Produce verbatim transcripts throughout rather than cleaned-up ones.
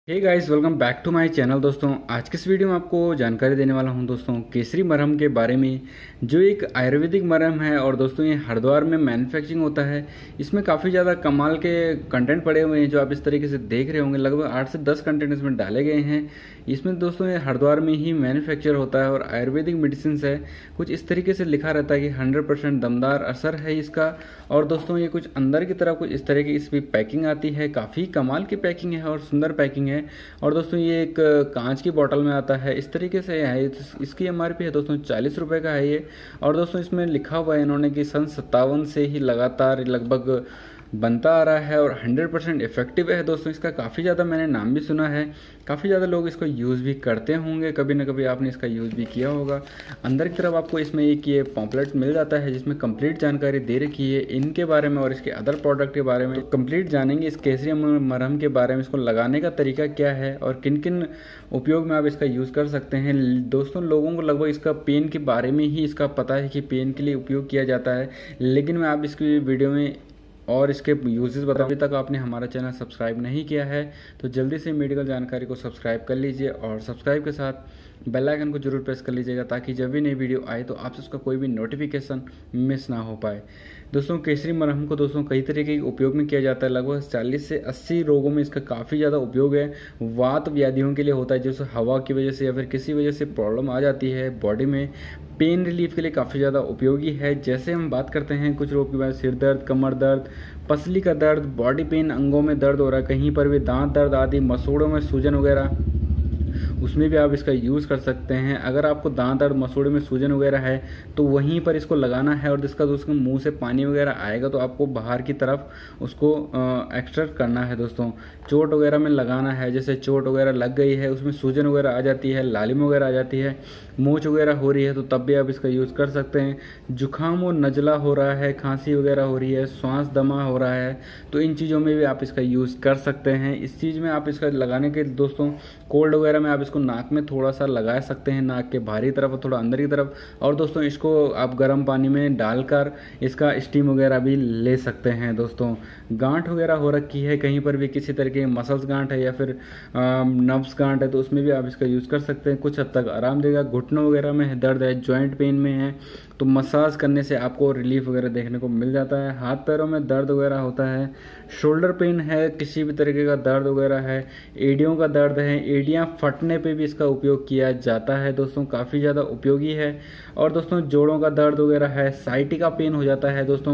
Hey guys, welcome back to my channel. दोस्तों आज के इस वीडियो में आपको जानकारी देने वाला हूं दोस्तों केसरी मरहम के बारे में, जो एक आयुर्वेदिक मरहम है और दोस्तों ये हरिद्वार में मैन्युफैक्चरिंग होता है। इसमें काफ़ी ज़्यादा कमाल के कंटेंट पड़े हुए हैं जो आप इस तरीके से देख रहे होंगे। लगभग आठ से दस कंटेंट इसमें डाले गए हैं। इसमें दोस्तों ये हरिद्वार में ही मैन्युफैक्चर होता है और आयुर्वेदिक मेडिसिन है। कुछ इस तरीके से लिखा रहता है कि हंड्रेड परसेंट दमदार असर है इसका। और दोस्तों ये कुछ अंदर की तरफ कुछ इस तरह की इसकी पैकिंग आती है। काफ़ी कमाल की पैकिंग है और सुंदर पैकिंग है। और दोस्तों ये एक कांच की बोतल में आता है इस तरीके से है। इसकी एमआरपी है दोस्तों चालीस रुपए का है ये। और दोस्तों इसमें लिखा हुआ है इन्होंने कि सन सत्तावन से ही लगातार लगभग बनता आ रहा है और हंड्रेड परसेंट इफेक्टिव है। दोस्तों इसका काफ़ी ज़्यादा मैंने नाम भी सुना है, काफ़ी ज़्यादा लोग इसको यूज़ भी करते होंगे, कभी ना कभी आपने इसका यूज़ भी किया होगा। अंदर की तरफ आपको इसमें एक ये पॉम्पलेट मिल जाता है जिसमें कंप्लीट जानकारी दे रखी है इनके बारे में और इसके अदर प्रोडक्ट के बारे में। कंप्लीट जानेंगे इस केसरी मरहम के बारे में, इसको लगाने का तरीका क्या है और किन किन उपयोग में आप इसका यूज़ कर सकते हैं। दोस्तों लोगों को लगभग इसका पेन के बारे में ही इसका पता है कि पेन के लिए उपयोग किया जाता है, लेकिन मैं आप इसकी वीडियो में और इसके यूजेस बता। अभी तक आपने हमारा चैनल सब्सक्राइब नहीं किया है तो जल्दी से मेडिकल जानकारी को सब्सक्राइब कर लीजिए और सब्सक्राइब के साथ बेल आइकन को जरूर प्रेस कर लीजिएगा ताकि जब भी नई वीडियो आए तो आपसे उसका कोई भी नोटिफिकेशन मिस ना हो पाए। दोस्तों केसरी मरहम को दोस्तों कई तरीके के उपयोग में किया जाता है। लगभग चालीस से अस्सी रोगों में इसका काफ़ी ज़्यादा उपयोग है। वात व्याधियों के लिए होता है, जैसे हवा की वजह से या फिर किसी वजह से प्रॉब्लम आ जाती है बॉडी में, पेन रिलीफ के लिए काफ़ी ज़्यादा उपयोगी है। जैसे हम बात करते हैं कुछ रोग के बाद सिर दर्द, कमर दर्द, पसली का दर्द, बॉडी पेन, अंगों में दर्द हो रहा है, कहीं पर भी दांत दर्द आदि, मसूड़ों में सूजन वगैरह, उसमें भी आप इसका यूज़ कर सकते हैं। अगर आपको दांत दर्द, मसूड़े में सूजन वगैरह है तो वहीं पर इसको लगाना है और जिसका दोस्तों मुंह से पानी वगैरह आएगा तो आपको बाहर की तरफ उसको एक्सट्रैक्ट करना है। दोस्तों चोट वगैरह में लगाना है, जैसे चोट वगैरह लग गई है, उसमें सूजन वगैरह आ जाती है, लालिम वगैरह आ जाती है, मोच वगैरह हो रही है तो तब भी आप इसका यूज़ कर सकते हैं। जुकाम और नज़ला हो रहा है, खांसी वगैरह हो रही है, श्वास दमा हो रहा है तो इन चीज़ों में भी आप इसका यूज़ कर सकते हैं। इस चीज़ में आप इसका लगाने के दोस्तों कोल्ड वगैरह में आप इसको नाक में थोड़ा सा लगा सकते हैं, नाक के बाहरी तरफ और थोड़ा अंदर की तरफ। और दोस्तों इसको आप गर्म पानी में डालकर इसका स्टीम वगैरह भी ले सकते हैं। दोस्तों गांठ वगैरह हो रखी है, कहीं पर भी किसी तरह के मसल्स गांठ है या फिर नर्व्स गांठ है तो उसमें भी आप इसका यूज़ कर सकते हैं, कुछ हद तक आराम देगा। घुटनों वगैरह में दर्द है, जॉइंट पेन में है तो मसाज करने से आपको रिलीफ वगैरह देखने को मिल जाता है। हाथ पैरों में दर्द वगैरह होता है, शोल्डर पेन है, किसी भी तरीके का दर्द वगैरह है, एड़ियों का दर्द है, एड़ियाँ फटने पे भी इसका उपयोग किया जाता है। दोस्तों काफ़ी ज़्यादा उपयोगी है। और दोस्तों जोड़ों का दर्द वगैरह है, साइटिका पेन हो जाता है दोस्तों,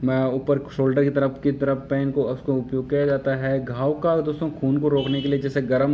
ऊपर शोल्डर की तरफ की तरफ पेन को उसको उपयोग किया जाता है। घाव का दोस्तों खून को रोकने के लिए, जैसे गर्म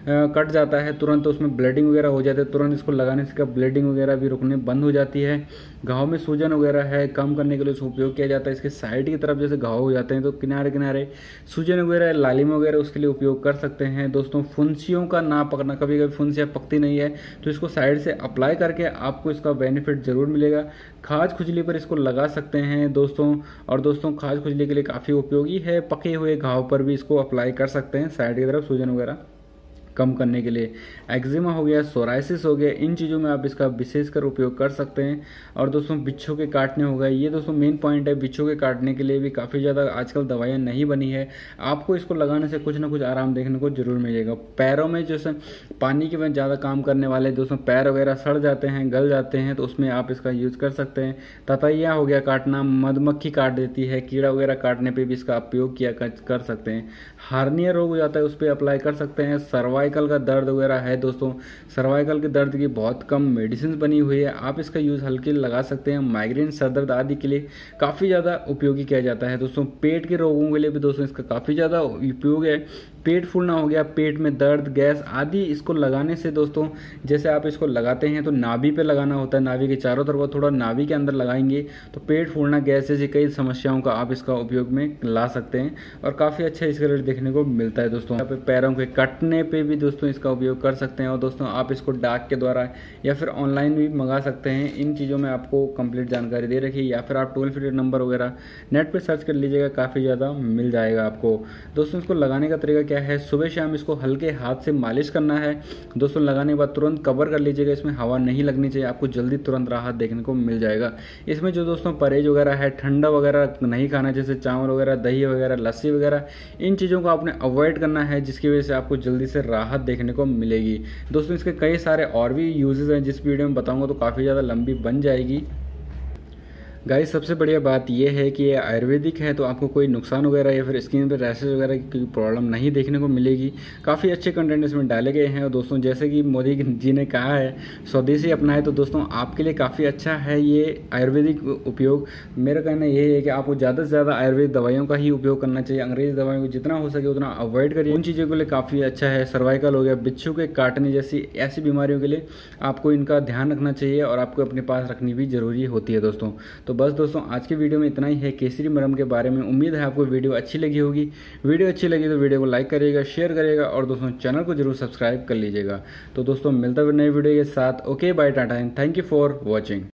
कट जाता है तुरंत तो उसमें ब्लीडिंग वगैरह हो जाती है, तुरंत इसको लगाने से ब्लीडिंग वगैरह भी रुकने बंद हो जाती है। घाव में सूजन वगैरह है कम करने के लिए इसको उपयोग किया जाता है। इसके साइड की तरफ जैसे घाव हो जाते हैं तो किनारे किनारे सूजन वगैरह, लालिम वगैरह उसके लिए उपयोग कर सकते हैं। दोस्तों फुंसियों का ना पकड़ना, कभी कभी फुंसियाँ पकती नहीं है तो इसको साइड से अप्लाई करके आपको इसका बेनिफिट जरूर मिलेगा। खाज खुजली पर इसको लगा सकते हैं दोस्तों। और दोस्तों खाज खुजली के लिए काफ़ी उपयोगी है। पके हुए घाव पर भी इसको अप्लाई कर सकते हैं साइड की तरफ सूजन वगैरह कम करने के लिए। एक्जिमा हो गया, सोराइसिस हो गया, इन चीज़ों में आप इसका विशेषकर उपयोग कर सकते हैं। और दोस्तों बिच्छू के काटने हो गए, ये दोस्तों मेन पॉइंट है। बिच्छू के काटने के लिए भी काफ़ी ज़्यादा आजकल दवाइयाँ नहीं बनी है, आपको इसको लगाने से कुछ ना कुछ आराम देखने को जरूर मिलेगा। पैरों में जैसे पानी के में ज़्यादा काम करने वाले दोस्तों पैर वगैरह सड़ जाते हैं, गल जाते हैं तो उसमें आप इसका यूज़ कर सकते हैं। ततैया हो गया काटना, मधुमक्खी काट देती है, कीड़ा वगैरह काटने पर भी इसका उपयोग किया कर सकते हैं। हार्निया रोग हो जाता है उस पर अप्लाई कर सकते हैं। सर्वाइकल का दर्द वगैरह है दोस्तों, सर्वाइकल के दर्द की बहुत कम मेडिसिन बनी हुई है, आप इसका यूज़ हल्के लगा सकते हैं। माइग्रेन, सर दर्द आदि के लिए काफ़ी ज़्यादा उपयोगी किया जाता है। दोस्तों पेट के रोगों के लिए भी दोस्तों इसका काफ़ी ज़्यादा उपयोग है। पेट फूलना हो गया, पेट में दर्द, गैस आदि, इसको लगाने से दोस्तों जैसे आप इसको लगाते हैं तो नाभि पे लगाना होता है, नाभि के चारों तरफ थोड़ा नाभि के अंदर लगाएंगे तो पेट फूलना, गैस जैसी कई समस्याओं का आप इसका उपयोग में ला सकते हैं और काफ़ी अच्छा इसका रिजल्ट देखने को मिलता है। दोस्तों यहाँ पे पैरों के कटने पे भी दोस्तों इसका उपयोग कर सकते हैं। और दोस्तों आप इसको डाक के द्वारा या फिर ऑनलाइन भी मंगा सकते हैं। इन चीज़ों में आपको कंप्लीट जानकारी दे रखी है, या फिर आप टोल फ्री नंबर वगैरह नेट पर सर्च कर लीजिएगा, काफ़ी ज़्यादा मिल जाएगा आपको। दोस्तों इसको लगाने का तरीका क्या क्या है, सुबह शाम इसको हल्के हाथ से मालिश करना है दोस्तों। लगाने के बाद तुरंत कवर कर लीजिएगा, इसमें हवा नहीं लगनी चाहिए, आपको जल्दी तुरंत राहत देखने को मिल जाएगा। इसमें जो दोस्तों परहेज वगैरह है, ठंडा वगैरह नहीं खाना, जैसे चावल वगैरह, दही वगैरह, लस्सी वगैरह, इन चीज़ों को आपने अवॉइड करना है, जिसकी वजह से आपको जल्दी से राहत देखने को मिलेगी दोस्तों। इसके कई सारे और भी यूजेस हैं, जिस वीडियो में बताऊंगा तो काफ़ी ज़्यादा लंबी बन जाएगी। गाइस सबसे बढ़िया बात यह है कि ये आयुर्वेदिक है, तो आपको कोई नुकसान वगैरह या फिर स्किन पे रैशेज वगैरह की प्रॉब्लम नहीं देखने को मिलेगी। काफ़ी अच्छे कंटेंट इसमें डाले गए हैं और दोस्तों जैसे कि मोदी जी ने कहा है स्वदेशी अपनाए, तो दोस्तों आपके लिए काफ़ी अच्छा है ये आयुर्वेदिक उपयोग। मेरा कहना यही है कि आपको ज़्यादा से ज़्यादा आयुर्वेदिक दवाइयों का ही उपयोग करना चाहिए। अंग्रेजी दवाइयों को जितना हो सके उतना अवॉइड करिए, उन चीज़ों के लिए काफ़ी अच्छा है। सर्वाइकल हो गया, बिच्छू के काटने जैसी ऐसी बीमारियों के लिए आपको इनका ध्यान रखना चाहिए और आपको अपने पास रखनी भी ज़रूरी होती है दोस्तों। तो बस दोस्तों आज की वीडियो में इतना ही है केसरी मरहम के बारे में। उम्मीद है आपको वीडियो अच्छी लगी होगी। वीडियो अच्छी लगी तो वीडियो को लाइक करिएगा, शेयर करिएगा और दोस्तों चैनल को जरूर सब्सक्राइब कर लीजिएगा। तो दोस्तों मिलता है नई वीडियो के साथ। Okay bye, tata and thank you for watching.